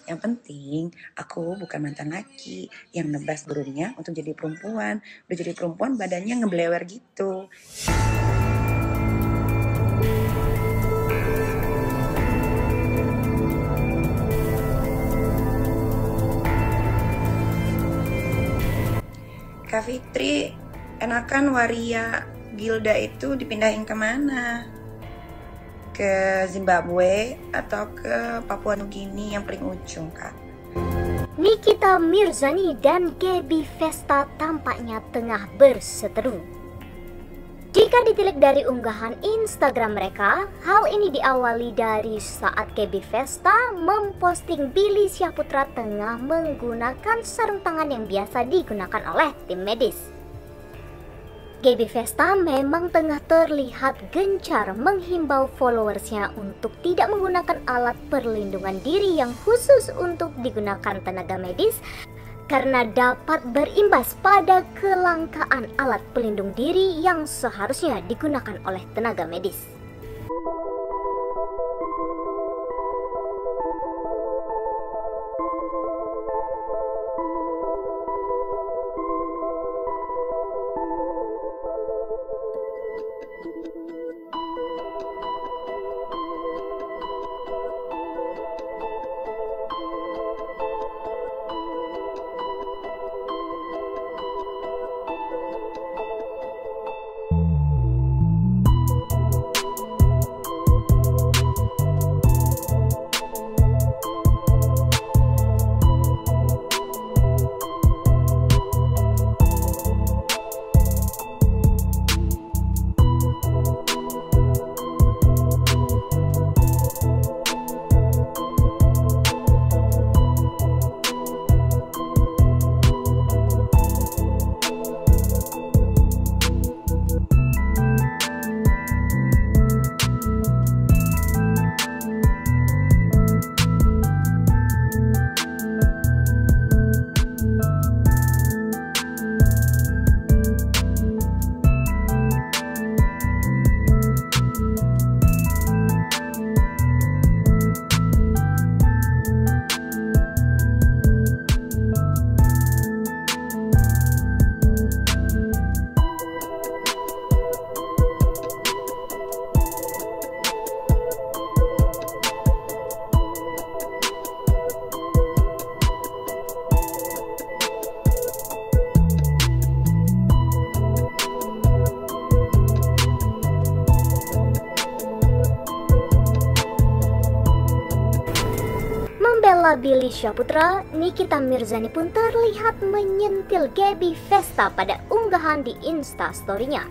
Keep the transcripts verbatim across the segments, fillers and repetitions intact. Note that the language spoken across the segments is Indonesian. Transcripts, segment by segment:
Yang penting aku bukan mantan laki yang nebas burungnya untuk jadi perempuan. Udah jadi perempuan badannya ngeblewer gitu. Kak Fitri, enakan Waria Gilda itu dipindahin kemana? Ke Zimbabwe atau ke Papua Nugini yang paling ujung, Kak? Nikita Mirzani dan Gaby Vesta tampaknya tengah berseteru. Jika ditilik dari unggahan Instagram mereka, hal ini diawali dari saat Gaby Vesta memposting Billy Syahputra tengah menggunakan sarung tangan yang biasa digunakan oleh tim medis. Gaby Vesta memang tengah terlihat gencar menghimbau followersnya untuk tidak menggunakan alat perlindungan diri yang khusus untuk digunakan tenaga medis karena dapat berimbas pada kelangkaan alat pelindung diri yang seharusnya digunakan oleh tenaga medis. Membela Billy Syahputra, Nikita Mirzani pun terlihat menyentil Gaby Vesta pada unggahan di Instastory-nya.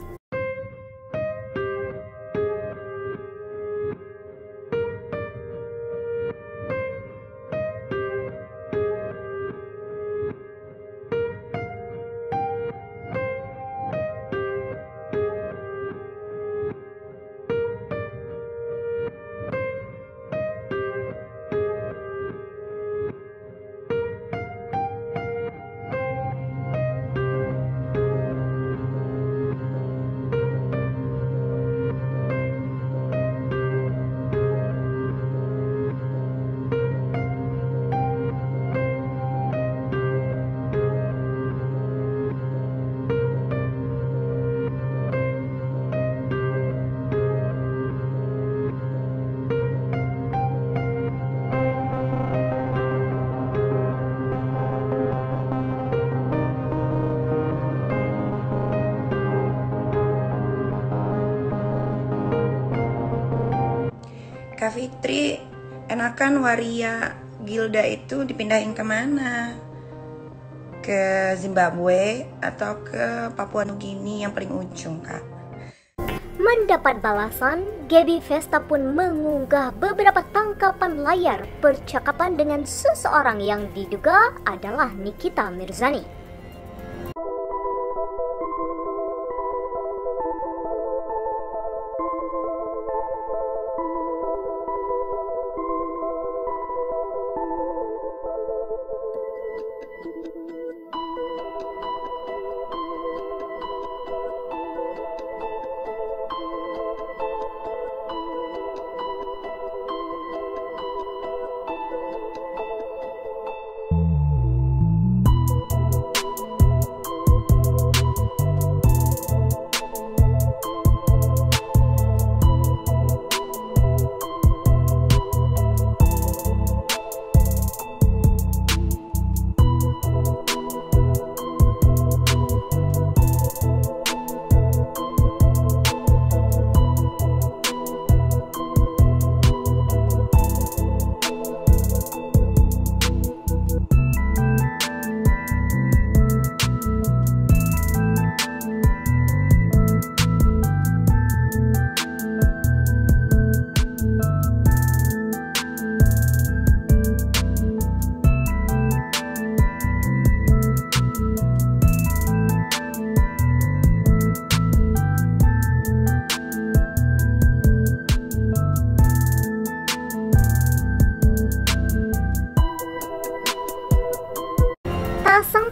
Kak Fitri, enakan Waria Gilda itu dipindahin kemana? Ke Zimbabwe atau ke Papua Nugini yang paling ujung, Kak? Mendapat balasan, Gaby Vesta pun mengunggah beberapa tangkapan layar percakapan dengan seseorang yang diduga adalah Nikita Mirzani.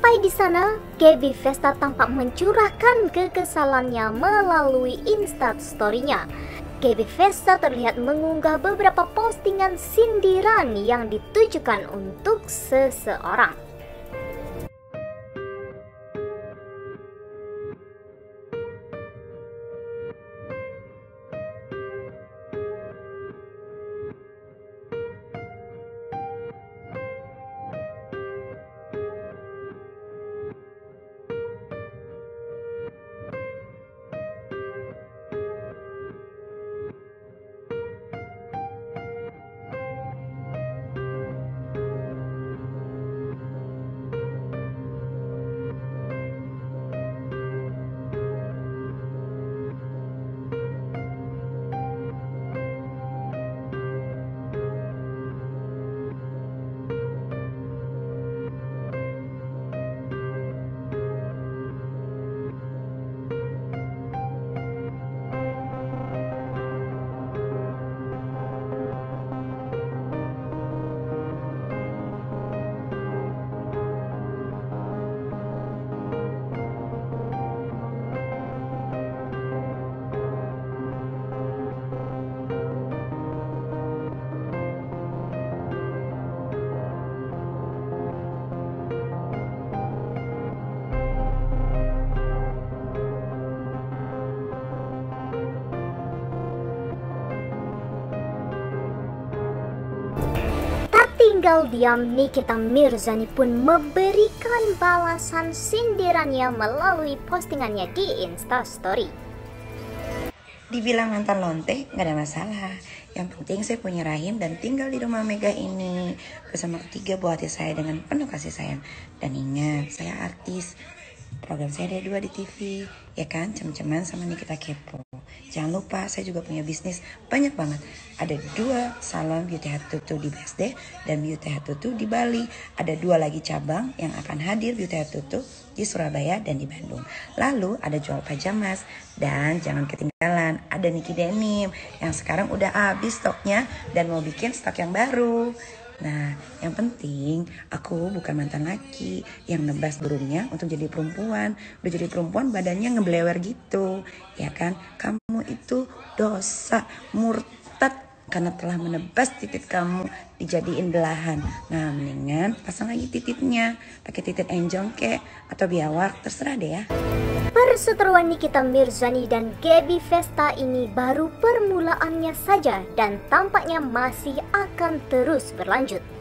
Sampai di sana, Gaby Vesta tampak mencurahkan kekesalannya melalui Instastory-nya. Gaby Vesta terlihat mengunggah beberapa postingan sindiran yang ditujukan untuk seseorang. Tinggal diam, Nikita Mirzani pun memberikan balasan sindirannya melalui postingannya di Instastory. Dibilang mantan lonte nggak ada masalah. Yang penting saya punya rahim dan tinggal di rumah Mega ini bersama ketiga buah hati saya dengan penuh kasih sayang. Dan ingat, saya artis. Program saya ada dua di T V, ya kan? Cem-ceman sama Nikita Kepo. Jangan lupa, saya juga punya bisnis banyak banget. Ada dua salon beauty hair tutu di B S D dan beauty hair tutu di Bali. Ada dua lagi cabang yang akan hadir beauty hair tutu di Surabaya dan di Bandung. Lalu ada jual pajamas dan jangan ketinggalan ada Niki Denim yang sekarang udah habis stoknya dan mau bikin stok yang baru. Nah, yang penting aku bukan mantan laki yang nebas burungnya untuk jadi perempuan. Udah jadi perempuan badannya ngeblewer gitu, ya kan? Kamu itu dosa, murtad karena telah menebas titik kamu dijadiin belahan. Nah, mendingan pasang lagi titiknya, pakai titik enjong kek atau biawak, terserah deh ya. Perseteruan Nikita Mirzani dan Gaby Vesta ini baru permulaannya saja dan tampaknya masih akan terus berlanjut.